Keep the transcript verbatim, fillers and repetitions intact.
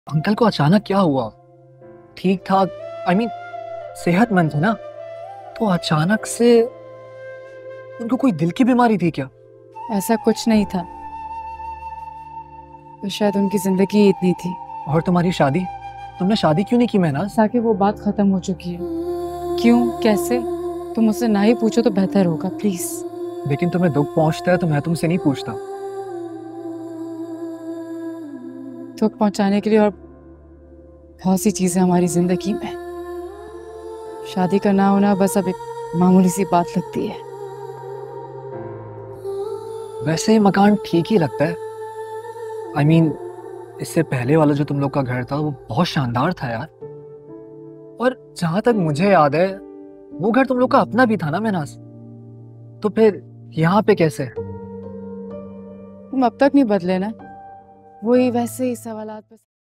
Uncle को अचानक क्या हुआ? ठीक ठाक, आई मीन सेहतमंद थे ना, तो अचानक से उनको कोई दिल की बीमारी थी क्या? ऐसा कुछ नहीं था, तो शायद उनकी जिंदगी इतनी थी। और तुम्हारी शादी, तुमने शादी क्यों नहीं की महनाज? ताकि वो बात खत्म हो चुकी है। क्यों, कैसे, तुम मुझसे ना ही पूछो तो बेहतर होगा, प्लीज। लेकिन तुम्हें दुख पहुंचता है तो मैं तुमसे नहीं पूछता। दुख पहुंचाने के लिए और बहुत सी चीजें हमारी जिंदगी में। शादी का ना होना बस अब एक मामूली सी बात लगती है। वैसे ये मकान ठीक ही लगता है। आई I मीन mean, इससे पहले वाला जो तुम लोग का घर था वो बहुत शानदार था यार। और जहां तक मुझे याद है वो घर तुम लोग का अपना भी था ना महनाज, तो फिर यहाँ पे कैसे? तुम अब तक नहीं बदले ना, वही वैसे ही सवालात पे